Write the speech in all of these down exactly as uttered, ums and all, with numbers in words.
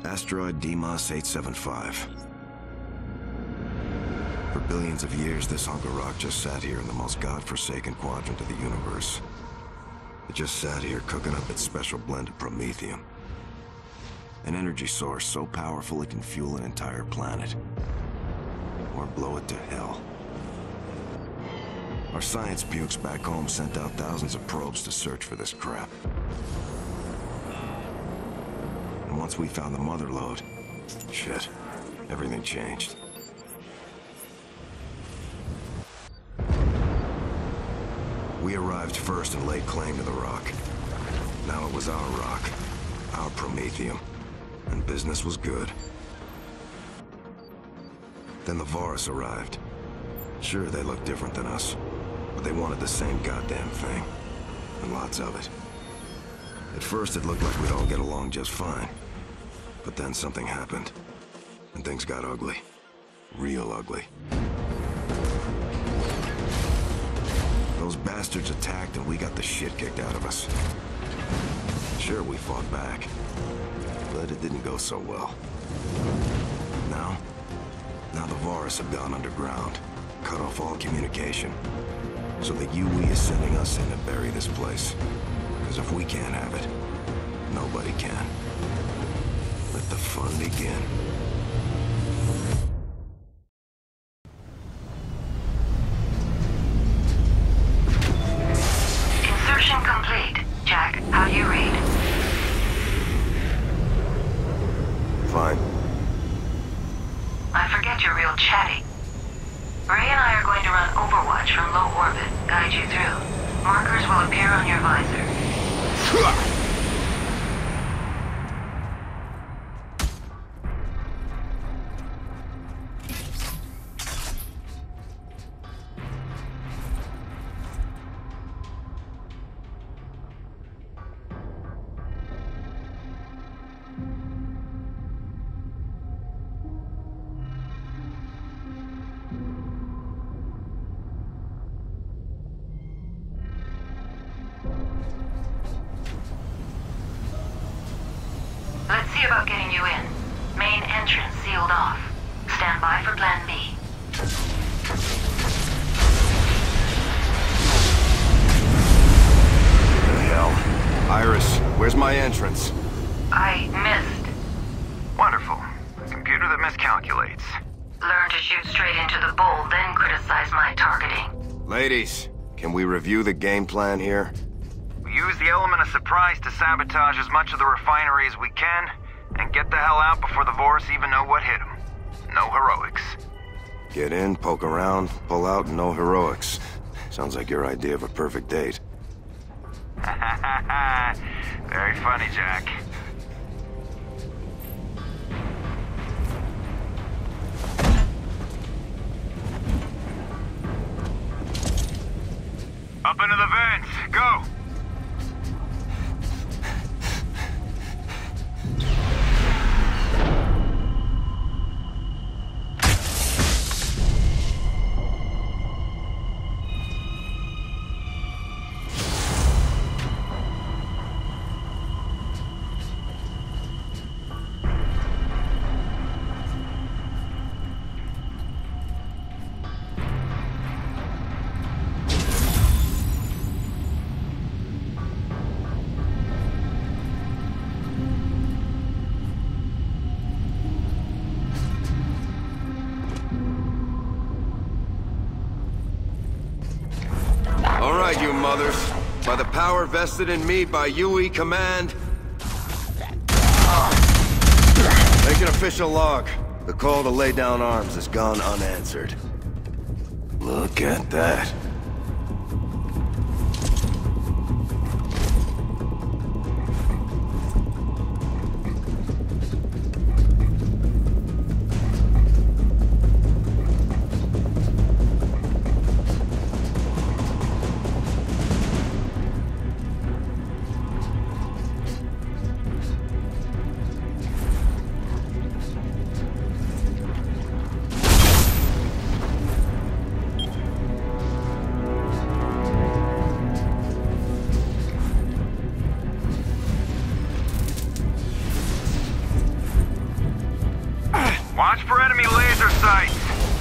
Asteroid Deimos eight seven five. For billions of years, this hunk of rock just sat here in the most godforsaken quadrant of the universe. It just sat here cooking up its special blend of promethium. An energy source so powerful it can fuel an entire planet. Or blow it to hell. Our science pukes back home sent out thousands of probes to search for this crap. And once we found the mother lode, shit, everything changed. We arrived first and laid claim to the rock. Now it was our rock, our promethium, and business was good. Then the Varus arrived. Sure, they looked different than us, but they wanted the same goddamn thing, and lots of it. At first, it looked like we'd all get along just fine, but then something happened, and things got ugly. Real ugly. Those bastards attacked and we got the shit kicked out of us. Sure, we fought back, but it didn't go so well. Now, now the Varus have gone underground, cut off all communication, so that U E is sending us in to bury this place. Because if we can't have it, nobody can. Let the fun begin. Insertion complete. Jack, how do you read? Fine. I forget you're real chatty. Ray and I are going to run Overwatch from low orbit, guide you through. Markers will appear on your visor. Let's see about getting you in. Main entrance sealed off. Stand by for plan B. What the hell? Iris, where's my entrance? I missed. Wonderful. A computer that miscalculates. Learn to shoot straight into the bowl, then criticize my targeting. Ladies, can we review the game plan here? We use the element of surprise to sabotage as much of the refinery as we can, and get the hell out before the Varus even know what hit them. No heroics. Get in, poke around, pull out, and no heroics. Sounds like your idea of a perfect date. Very funny, Jack. Up into the vents, go! You mothers, by the power vested in me by U E Command. Make an official log. The call to lay down arms has gone unanswered. Look at that. Watch for enemy laser sights.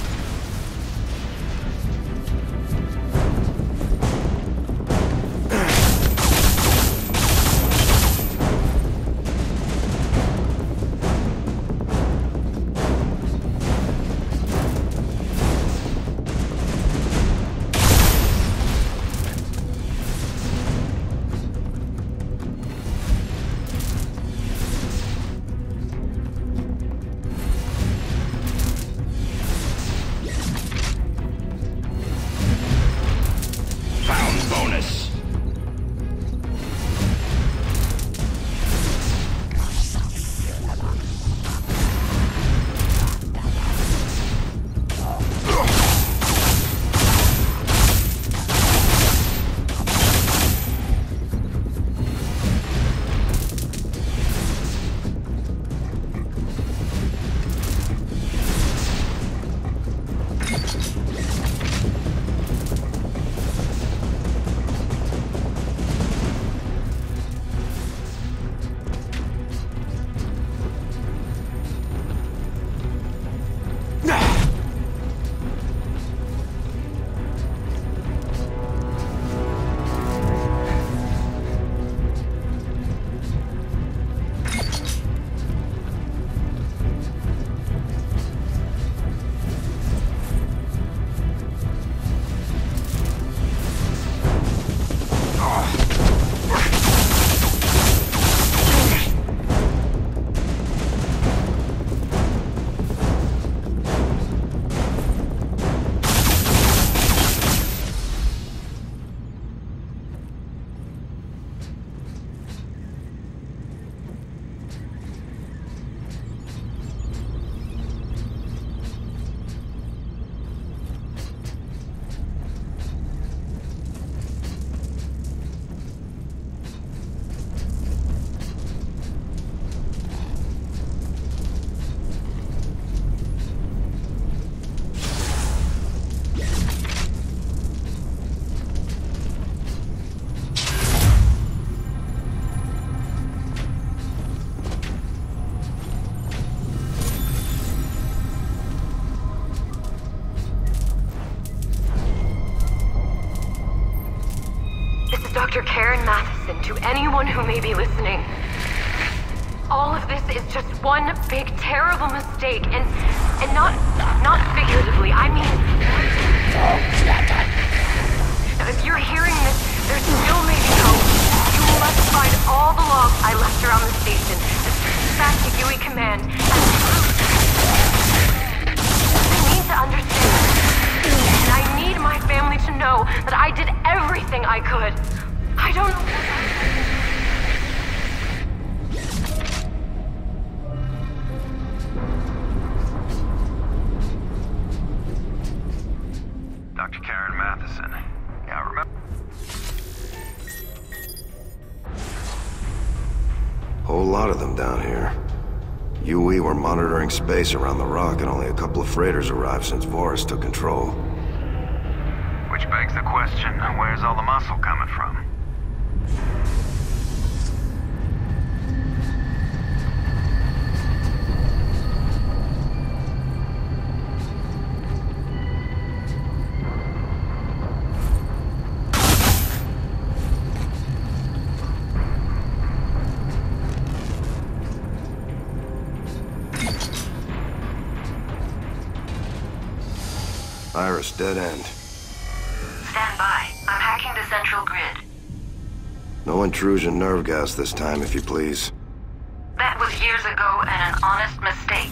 Doctor Karen Matheson, to anyone who may be listening. All of this is just one big, terrible mistake, and and not not figuratively. I mean, now, if you're hearing this, there still may be hope. You must find all the logs I left around the station, and back to U E Command. And I need to understand, and I need my family to know that I did everything I could. I don't know. Doctor Karen Matheson. Yeah, I remember. Whole lot of them down here. U E were monitoring space around the rock, and only a couple of freighters arrived since Voris took control. Which begs the question, where's all the muscle coming from? Iris, dead end. Stand by. I'm hacking the central grid. No intrusion nerve gas this time, if you please. That was years ago and an honest mistake.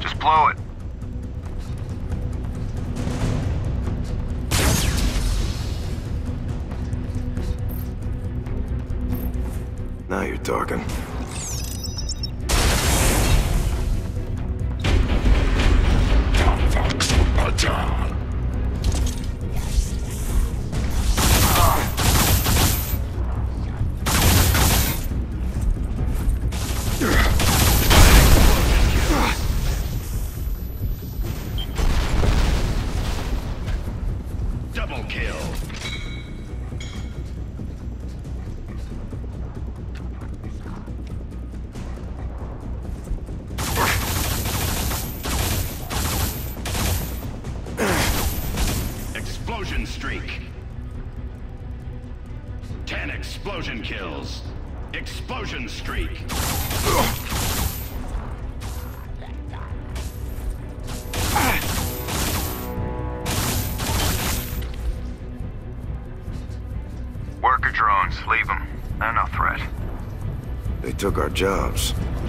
Just blow it. Now you're talking. Double kill. Explosion streak. Ten explosion kills. Explosion streak. Worker drones, leave them. They're no threat. They took our jobs.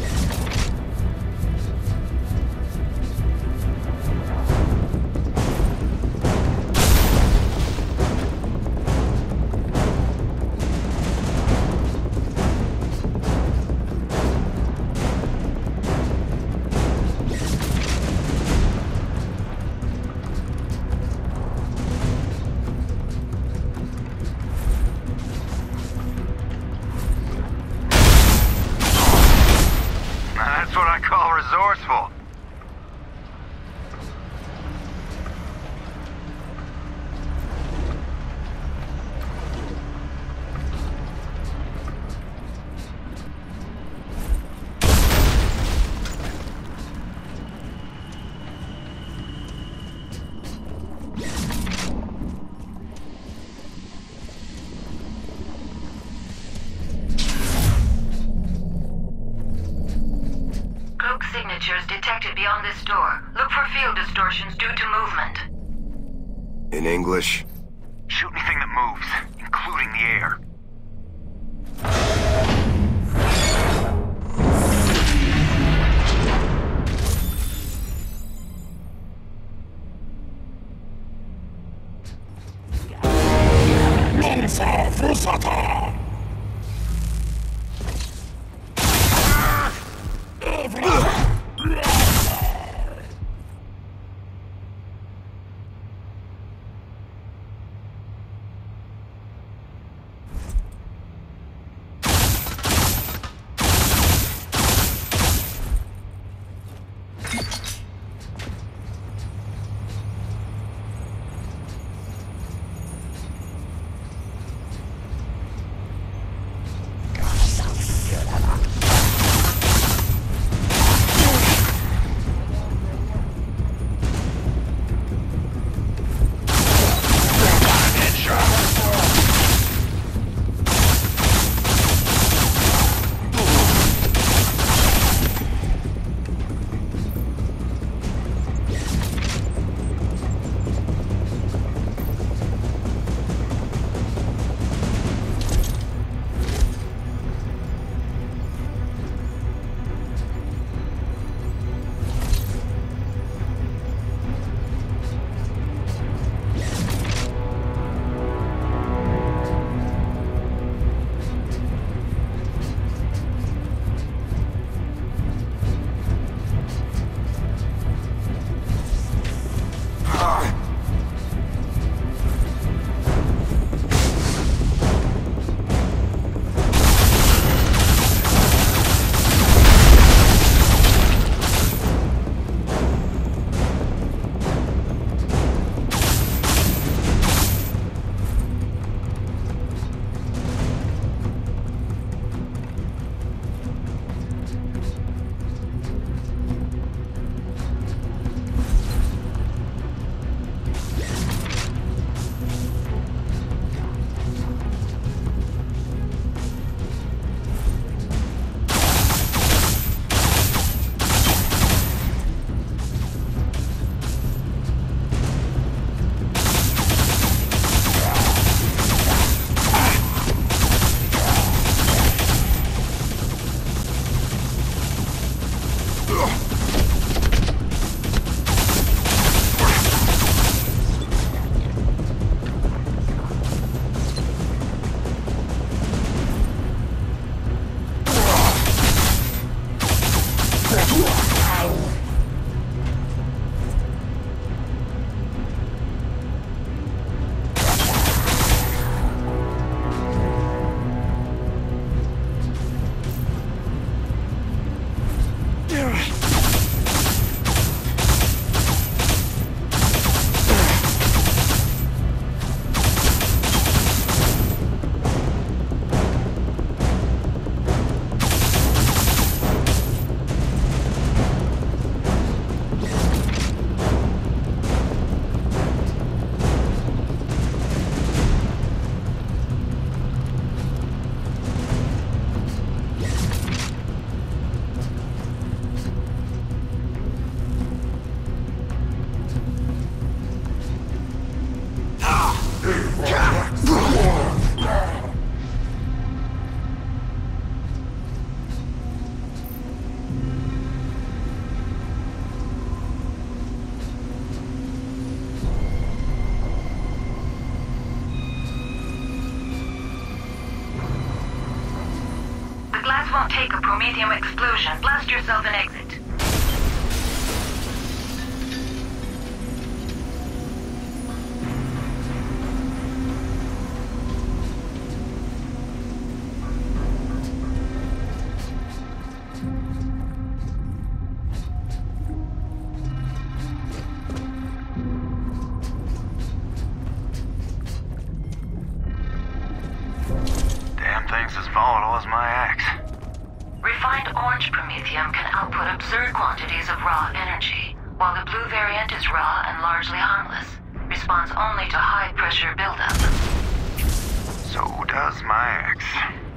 That's what I call resourceful. Cloak signatures detected beyond this door. Look for field distortions due to movement. In English? Shoot anything that moves, including the air. Lanza Fusata! fake a Prometheum explosion. Blast yourself and exit. Thing's as volatile as my axe. Refined orange Prometheum can output absurd quantities of raw energy, while the blue variant is raw and largely harmless. Responds only to high-pressure buildup. So does my axe.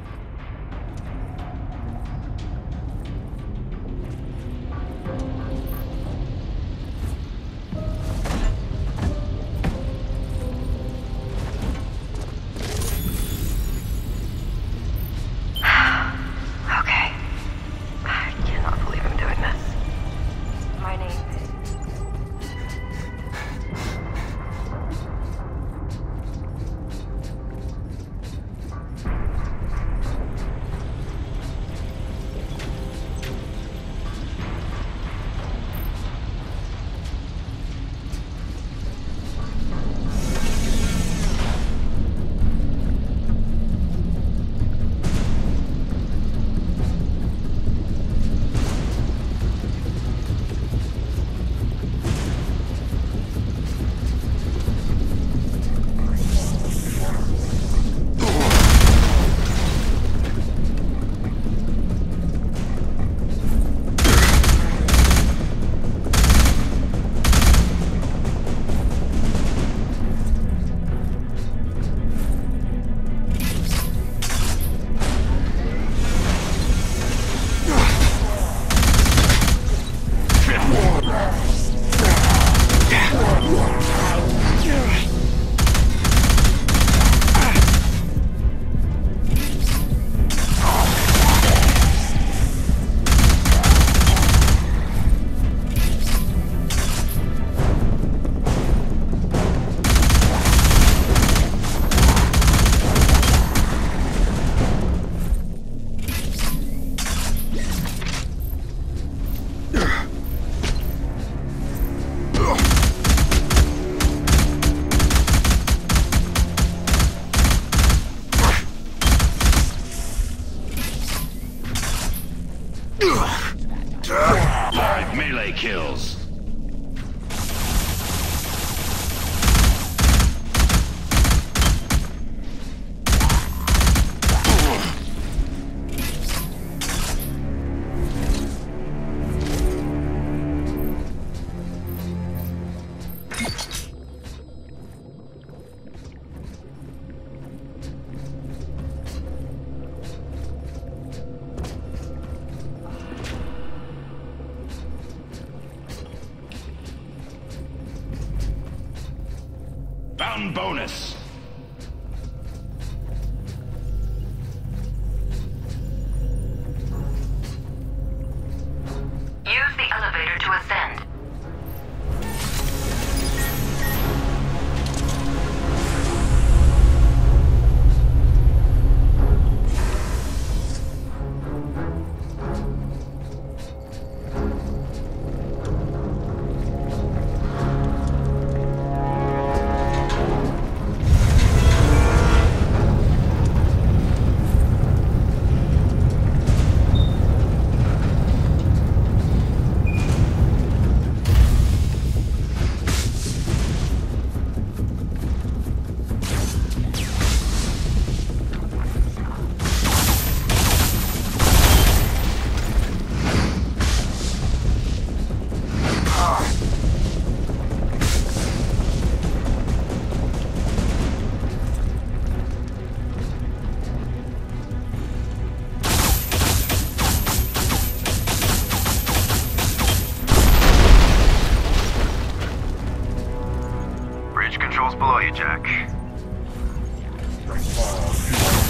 Five melee kills. Found bonus. Use the elevator to ascend. Bridge controls below you, Jack.